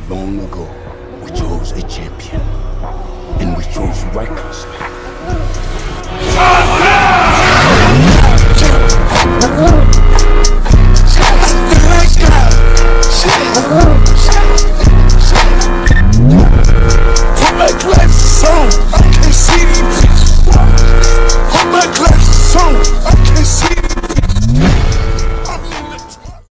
Long ago, we chose a champion, and we chose rightly so.